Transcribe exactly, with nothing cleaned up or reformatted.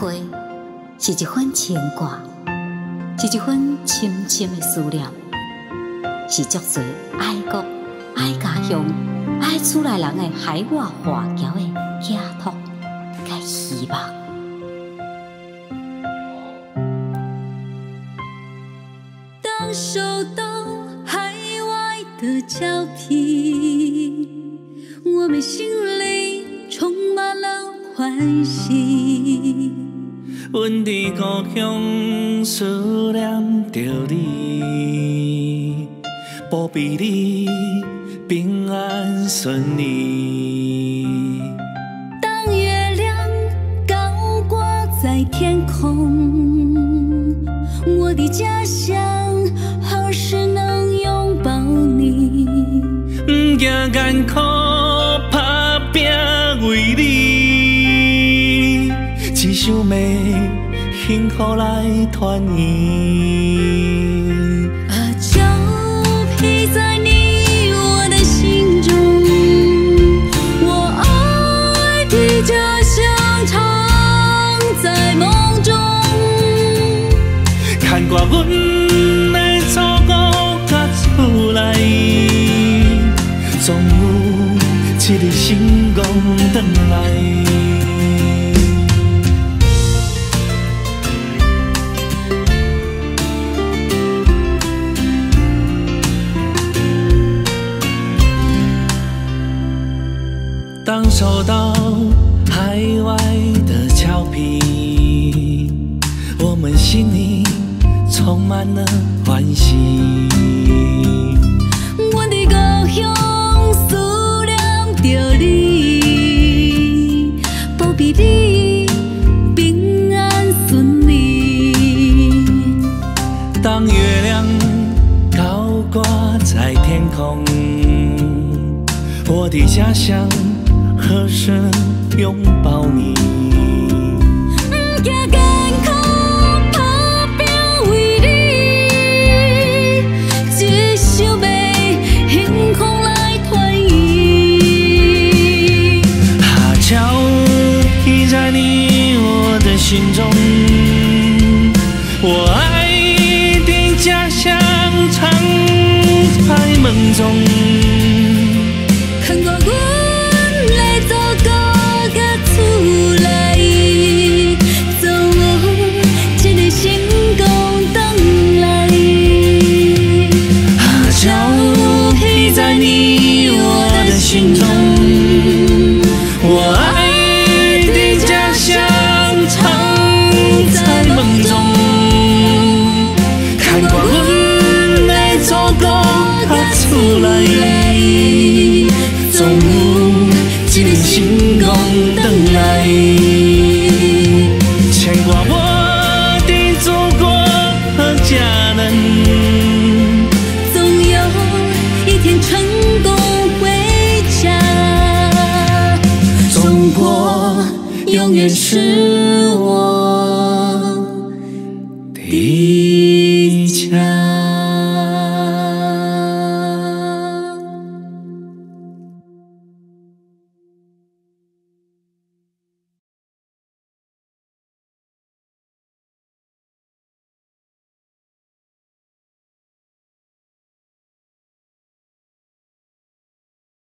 花，是一份牵挂，是一份深深的思念，是足多爱国、爱家乡、爱厝内人的海外华侨的寄托甲希望。 当收到海外的胶皮，我们心里充满了欢喜。 阮伫故乡思念着你，保庇你平安顺利。 当月亮高挂在天空，我的家乡何时能拥抱你？ 不惊艰苦，打拼为你，只想要幸福来团圆。 啊，胶皮在你我的心中，我爱的家乡常在梦中。 牵挂阮的祖国甲厝内，总有一日成功返来。当收到海外的俏皮，我们心里充满了欢喜。 我的故乡思念着你，保庇你平安顺利。 当月亮高挂在天空，我的家乡何时能拥抱你？ 不惊艰苦，打拼为你，只想要幸福来团圆。 啊，胶皮在你我的心中，我爱的家乡常在梦中。 看过阮的祖国甲厝内，总有一日成功返来。 啊，胶皮在你我的心中，我爱的家乡常在梦中。看过阮的祖国甲厝内，总有一日成功返来。牵挂我的祖国和家人， 总有一天成功回家。 中国永远是我